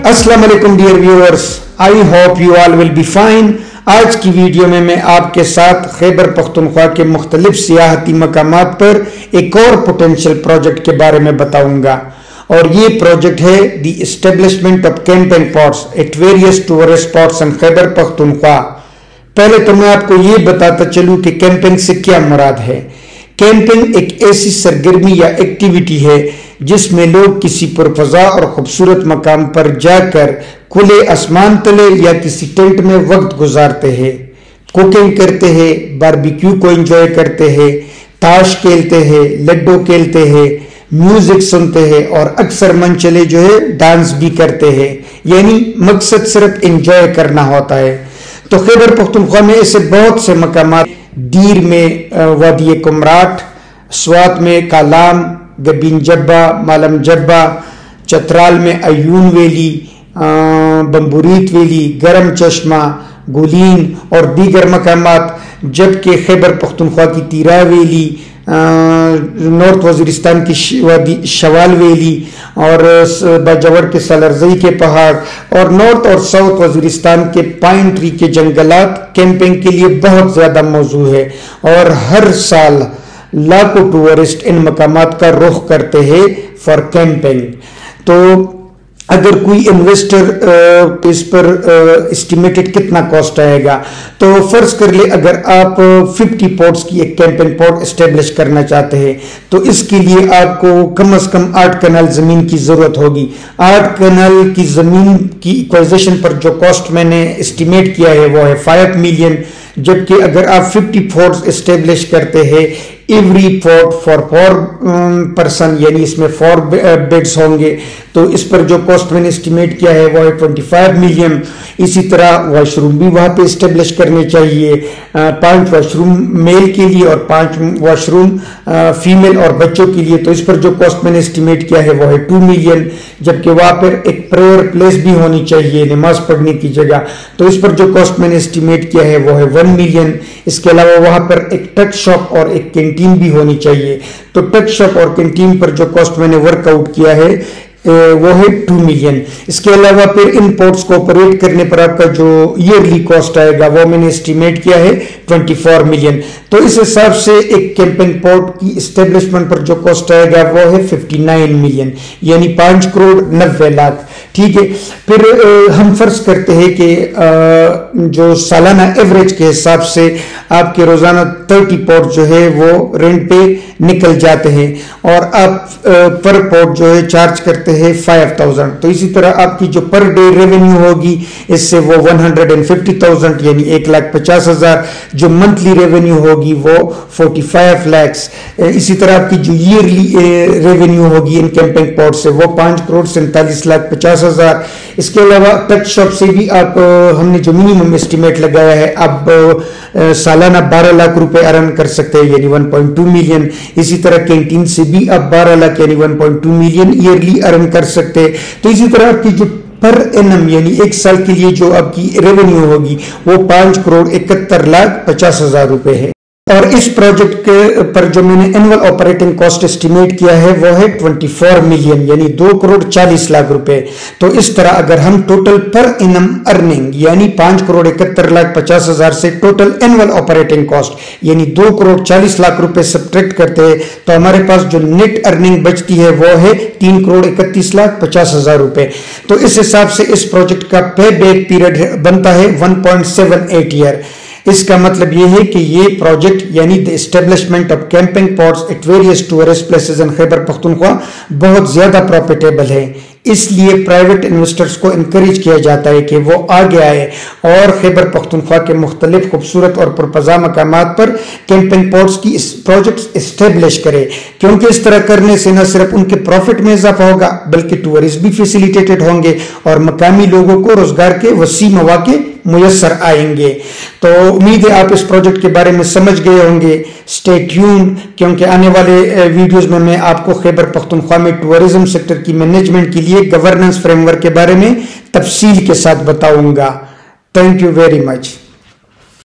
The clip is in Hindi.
अस्सलाम वालेकुम dear viewers, I hope you all will be fine. आज की वीडियो में मैं आपके साथ खैबर पख्तूनख्वा के मुख्तलिफ सियाहती मकामात पर एक और पोटेंशियल प्रोजेक्ट के बारे में बताऊंगा, और ये प्रोजेक्ट है the establishment of camping pots at various tourist spots in Khyber Pakhtunkhwa. पहले तो मैं आपको ये बताता चलूं कि कैंपिंग से क्या मुराद है। कैंपिंग एक ऐसी सरगर्मी या एक्टिविटी है जिसमें लोग किसी पुरफजा और खूबसूरत मकाम पर जाकर खुले आसमान तले या किसी टेंट में वक्त गुजारते हैं, कुकिंग करते हैं, बारबेक्यू को एंजॉय करते हैं, ताश खेलते हैं, लड्डू खेलते हैं, म्यूजिक सुनते हैं और अक्सर मन चले जो है डांस भी करते हैं। यानी मकसद सिर्फ एंजॉय करना होता है। तो खैबर पख्तूनख्वा में ऐसे बहुत से मकामात, दीर में वादी कुमराट, स्वात में कालाम, गबीन जब्बा, मालम जब्बा, चित्राल में अयून वैली, बम्बुरीत वैली, गरम चश्मा, गुलीन और दीगर मकामात, जबकि खैबर पख्तूनख्वा की तीरा वैली, नॉर्थ वजीरिस्तान की शवाल वैली और बाजवर के सलरजई के पहाड़ और नॉर्थ और साउथ वजीरिस्तान के पाइन ट्री के जंगलात कैंपिंग के लिए बहुत ज्यादा मौजू है, और हर साल लाखों टूरिस्ट इन मकामात का रुख करते हैं फॉर कैंपिंग। तो अगर कोई इन्वेस्टर इस पर एस्टिमेटेड कितना कॉस्ट आएगा, तो फर्ज कर ले अगर आप 50 पॉट्स की एक कैंपिंग पॉट एस्टेब्लिश करना चाहते हैं तो इसके लिए आपको कम से कम 8 कनाल जमीन की जरूरत होगी। 8 कनाल की जमीन की इक्वाइजेशन पर जो कॉस्ट मैंने एस्टिमेट किया है वो है 5 मिलियन, जबकि अगर आप 50 पॉट्स एस्टेब्लिश करते हैं एवरी पॉट फॉर 4 पर्सन, यानी इसमें 4 बेड्स होंगे, तो इस पर जो कॉस्ट मैंने एस्टिमेट किया है वो है 25 मिलियन। इसी तरह वॉशरूम भी वहां पे एस्टेब्लिश करने चाहिए, 5 वॉशरूम मेल के लिए और 5 वॉशरूम फीमेल और बच्चों के लिए, तो इस पर जो कॉस्ट मैंने एस्टिमेट किया है वो है 2 मिलियन। जबकि वहां पर एक प्रेयर प्लेस भी होनी चाहिए नमाज पढ़ने की जगह, तो इस पर जो कॉस्ट मैंने एस्टिमेट किया है वो है 1 मिलियन। इसके अलावा वहां पर एक टच शॉप और एक कैंटीन भी होनी चाहिए, तो टच शॉप और कैंटीन पर जो कॉस्ट मैंने वर्कआउट किया है वो है 2 मिलियन। इसके अलावा फिर इन पोर्ट्स को ऑपरेट करने पर आपका जो ईयरली कॉस्ट आएगा वो मैंने एस्टिमेट किया है 24 मिलियन। तो इस हिसाब से एक कैंपिंग पोर्ट की एस्टेब्लिशमेंट पर जो कॉस्ट आएगा वो है 59 मिलियन, यानी 5 करोड़ 90 लाख। ठीक है, फिर हम फर्ज करते हैं कि जो सालाना एवरेज के हिसाब से आपके रोजाना 30 पोर्ट जो है वो रेंट पे निकल जाते हैं, और आप पर पोर्ट जो है चार्ज करते हैं 5000। तो इसी तरह आपकी जो पर डे रेवेन्यू होगी इससे वो 150,000 यानी 1,50,000। जो मंथली रेवेन्यू होगी वो 45 लाख। इसी तरह आपकी जो ईयरली रेवेन्यू होगी इन कैंपिंग पोर्ट से वो 5 करोड़ 47,50,000। इसके अलावा टच शॉप से भी आप हमने जो मिनिमम एस्टिमेट लगाया है, अब सालाना 12 लाख रुपए अर्न कर सकते हैं, यानी 1.2 मिलियन। इसी तरह कैंटीन से भी आप 12 लाख यानी 1.2 मिलियन ईयरली अर्न कर सकते हैं। तो इसी तरह आपकी जो पर एनम यानी एक साल के लिए जो आपकी रेवेन्यू होगी वो 5 करोड़ 71,50,000 रुपए है। और इस प्रोजेक्ट के पर जो मैंने एनुअल ऑपरेटिंग कॉस्ट एस्टिमेट किया है वो है 24 मिलियन यानी 2 करोड़ 40 लाख रुपए। तो इस तरह अगर हम टोटल पर एनम अर्निंग यानी 5 करोड़ 71,50,000 से टोटल एनुअल ऑपरेटिंग कॉस्ट यानी 2 करोड़ 40 लाख रुपए सब्ट्रैक्ट करते हैं तो हमारे पास जो नेट अर्निंग बचती है वो है 3 करोड़ 31,50,000 रुपए। तो इस हिसाब से इस प्रोजेक्ट का पे बैक पीरियड बनता है 1.78 ईयर। इसका मतलब यह है कि ये प्रोजेक्ट यानी the establishment of camping pots at various tourist places in Khyber Pakhtunkhwa बहुत ज्यादा प्रॉफिटेबल है। इसलिए प्राइवेट इन्वेस्टर्स को इनकरेज किया जाता है कि वो आगे आए और खैबर पख्तूनख्वा के मुख्तलिफ खूबसूरत और पुरफजा मकामात पर कैंपिंग पॉट्स की प्रोजेक्ट एस्टेब्लिश करे, क्योंकि इस तरह करने से न सिर्फ उनके प्रॉफिट में इजाफा होगा बल्कि टूरिस्ट भी फैसिलिटेटेड होंगे और मकामी लोगों को रोजगार के वसी मौके मुयस्सर आएंगे। तो उम्मीद है आप इस प्रोजेक्ट के बारे में समझ गए होंगे। स्टे ट्यून्ड, क्योंकि आने वाले वीडियोस में मैं आपको खैबर पख्तूनख्वा में टूरिज्म सेक्टर की मैनेजमेंट के लिए गवर्नेंस फ्रेमवर्क के बारे में तफसील के साथ बताऊंगा। Thank you very much.